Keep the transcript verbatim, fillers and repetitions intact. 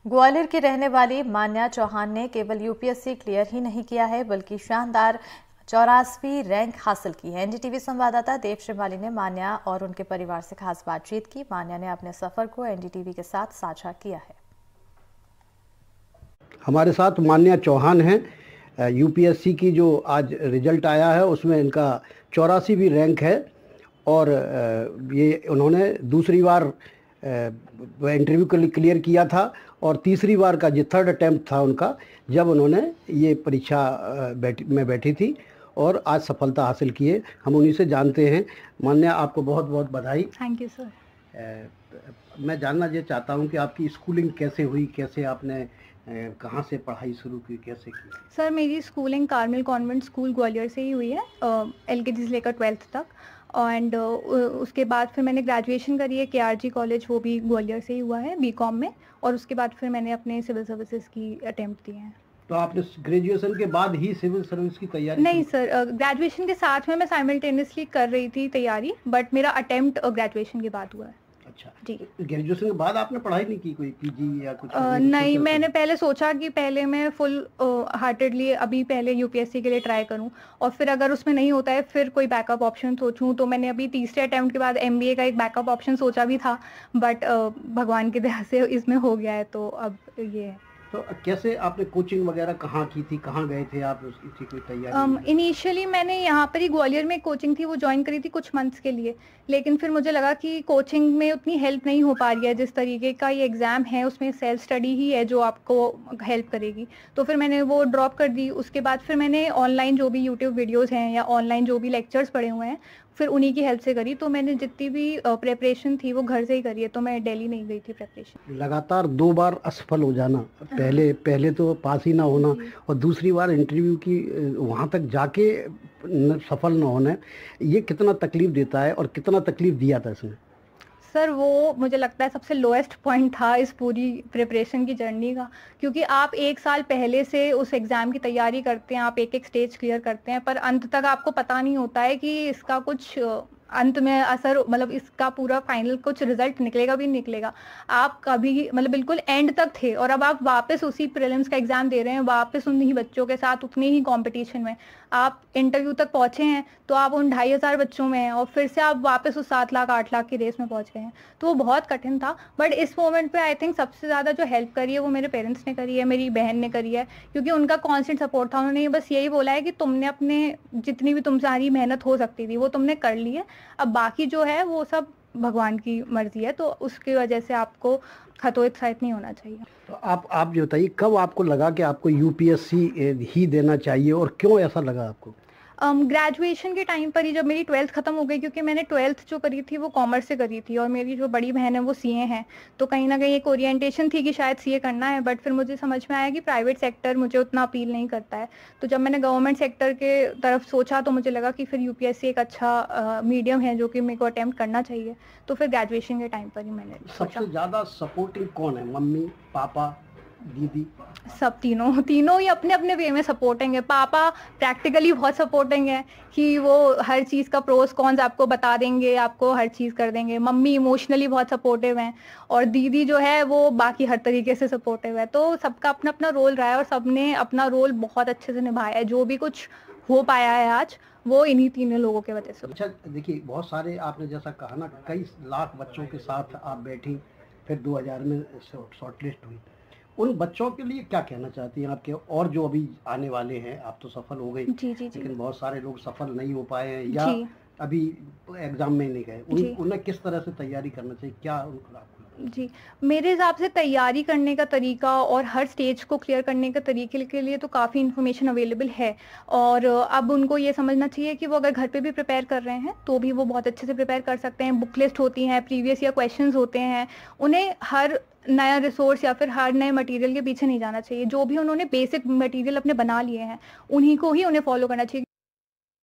ग्वालियर की रहने वाली मान्या चौहान ने केवल यूपीएससी क्लियर ही नहीं किया है बल्कि शानदार चौरासवीं रैंक हासिल की है। एनडीटीवी संवाददाता देव श्रीमाली ने मान्या और उनके परिवार से खास बातचीत की। मान्या ने अपने सफर को एनडीटीवी के साथ साझा किया है। हमारे साथ मान्या चौहान हैं। यूपीएससी की जो आज रिजल्ट आया है उसमें इनका चौरासीवीं रैंक है और ये उन्होंने दूसरी बार इंटरव्यू के लिए क्लियर किया था और तीसरी बार का जो थर्ड अटैम्प्ट था उनका, जब उन्होंने ये परीक्षा बैठी में बैठी थी और आज सफलता हासिल की है। हम उन्हीं से जानते हैं। मान्या, आपको बहुत बहुत बधाई। Thank you sir. मैं जानना ये चाहता हूँ कि आपकी स्कूलिंग कैसे हुई, कैसे आपने कहाँ से पढ़ाई शुरू की, कैसे की? सर, मेरी schooling Carmel convent school Gwalior से ही हुई है, एलकेजी से लेकर ट्वेल्थ तक। एंड उसके बाद फिर मैंने ग्रेजुएशन करी है केआरजी कॉलेज, वो भी ग्वालियर से ही हुआ है बीकॉम में। और उसके बाद फिर मैंने अपने सिविल सर्विसेज की अटेम्प्ट दिए हैं। तो आपने ग्रेजुएशन के बाद ही सिविल सर्विस की तैयारी? नहीं सर, ग्रेजुएशन के साथ में मैं साइमल्टेनियसली कर रही थी तैयारी, बट मेरा अटेम्प्ट ग्रेजुएशन के बाद हुआ है। अच्छा जी। ग्रेजुएशन के बाद आपने पढ़ाई नहीं की, कोई पीजी या कुछ? आ, नहीं, मैंने पहले सोचा कि पहले मैं फुल हार्टेडली अभी पहले यूपीएससी के लिए ट्राई करूं और फिर अगर उसमें नहीं होता है फिर कोई बैकअप ऑप्शन सोचूं। तो मैंने अभी तीसरे अटेम्प्ट के बाद एमबीए का एक बैकअप ऑप्शन सोचा भी था, बट भगवान की दया से इसमें हो गया है, तो अब ये है। तो कैसे आपने कोचिंग वगैरह कहाँ की थी, कहाँ गए थे आप, उसकी कोई तैयारी? इनिशियली um, मैंने यहाँ पर ही ग्वालियर में कोचिंग थी, वो ज्वाइन करी थी कुछ मंथ्स के लिए। लेकिन फिर मुझे लगा कि कोचिंग में उतनी हेल्प नहीं हो पा रही है। जिस तरीके का ये एग्ज़ाम है उसमें सेल्फ स्टडी ही है जो आपको हेल्प करेगी, तो फिर मैंने वो ड्रॉप कर दी। उसके बाद फिर मैंने ऑनलाइन जो भी यूट्यूब वीडियोज़ हैं या ऑनलाइन जो भी लेक्चर्स पढ़े हुए हैं फिर उन्हीं की हेल्प से करी। तो मैंने जितनी भी प्रिपरेशन थी वो घर से ही करी है, तो मैं दिल्ली नहीं गई थी प्रिपरेशन। लगातार दो बार असफल हो जाना, पहले पहले तो पास ही ना होना और दूसरी बार इंटरव्यू की वहाँ तक जाके सफल ना होना, ये कितना तकलीफ देता है और कितना तकलीफ दिया था इसने? सर, वो मुझे लगता है सबसे लोएस्ट पॉइंट था इस पूरी प्रिपरेशन की जर्नी का, क्योंकि आप एक साल पहले से उस एग्ज़ाम की तैयारी करते हैं, आप एक एक स्टेज क्लियर करते हैं, पर अंत तक आपको पता नहीं होता है कि इसका कुछ अंत में असर, मतलब इसका पूरा फाइनल कुछ रिजल्ट निकलेगा भी निकलेगा। आप कभी मतलब बिल्कुल एंड तक थे और अब आप वापस उसी प्रीलिम्स का एग्जाम दे रहे हैं, वापस उन्हीं बच्चों के साथ उतने ही कंपटीशन में आप इंटरव्यू तक पहुंचे हैं, तो आप उन ढाई हजार बच्चों में हैं और फिर से आप वापस उस सात लाख आठ लाख की रेस में पहुंच गए हैं। तो वो बहुत कठिन था। बट इस मोमेंट पे आई थिंक सबसे ज़्यादा जो हेल्प करी है वो मेरे पेरेंट्स ने करी है, मेरी बहन ने करी है, क्योंकि उनका कॉन्स्टेंट सपोर्ट था। उन्होंने बस यही बोला है कि तुमने अपने जितनी भी तुमसारी मेहनत हो सकती थी वो तुमने कर ली है, अब बाकी जो है वो सब भगवान की मर्जी है, तो उसकी वजह से आपको हतोत्साहित नहीं होना चाहिए। तो आप आप जो बताइए, कब आपको लगा कि आपको यूपीएससी ही देना चाहिए और क्यों ऐसा लगा आपको? ग्रेजुएशन um, के टाइम पर ही जब मेरी ट्वेल्थ खत्म हो गई, क्योंकि मैंने ट्वेल्थ जो करी थी वो कॉमर्स से करी थी और मेरी जो बड़ी बहन है वो सीए है, तो कहीं ना कहीं एक ओरिएंटेशन थी कि शायद सीए करना है। बट फिर मुझे समझ में आया कि प्राइवेट सेक्टर मुझे उतना अपील नहीं करता है, तो जब मैंने गवर्नमेंट सेक्टर के तरफ सोचा तो मुझे लगा कि फिर यूपीएससी एक अच्छा मीडियम uh, है जो कि मेरे को अटेम्प्ट करना चाहिए। तो फिर ग्रेजुएशन के टाइम पर ही मैंने सबसे ज़्यादा सपोर्टिंग कौन है? मम्मी, पापा, दीदी? सब तीनों तीनों ही अपने अपने वे में सपोर्टिंग है। पापा प्रैक्टिकली बहुत सपोर्टिंग है कि वो हर चीज़ का प्रोस कॉन्स आपको बता देंगे, आपको हर चीज़ कर देंगे। मम्मी इमोशनली बहुत सपोर्टिव हैं और दीदी जो है वो बाकी हर तरीके से सपोर्टिव है। तो सबका अपना अपना रोल रहा है और सबने अपना रोल बहुत अच्छे से निभाया है। जो भी कुछ हो पाया है आज वो इन्हीं तीनों लोगों के वजह से। अच्छा, देखिए, बहुत सारे आपने जैसा कहा ना, कई लाख बच्चों के साथ आप बैठी, फिर दो हज़ार में शॉर्टलिस्ट हुई। उन बच्चों के लिए क्या कहना चाहती हैं आपके, और जो अभी आने वाले हैं? आप तो सफल हो गई, जी जी जी। लेकिन बहुत सारे लोग सफल नहीं हो पाए हैं या अभी एग्जाम में नहीं गए, उन, उन्हें किस तरह से तैयारी करना चाहिए, क्या उनको आपको? जी, मेरे हिसाब से तैयारी करने का तरीका और हर स्टेज को क्लियर करने का तरीके के लिए तो काफ़ी इन्फॉर्मेशन अवेलेबल है और अब उनको ये समझना चाहिए कि वो अगर घर पे भी प्रिपेयर कर रहे हैं तो भी वो बहुत अच्छे से प्रिपेयर कर सकते हैं। बुक लिस्ट होती हैं, प्रीवियस ईयर क्वेश्चंस होते हैं, उन्हें हर नया रिसोर्स या फिर हर नए मटेरियल के पीछे नहीं जाना चाहिए। जो भी उन्होंने बेसिक मटेरियल अपने बना लिए हैं उन्हीं को ही उन्हें फॉलो करना चाहिए,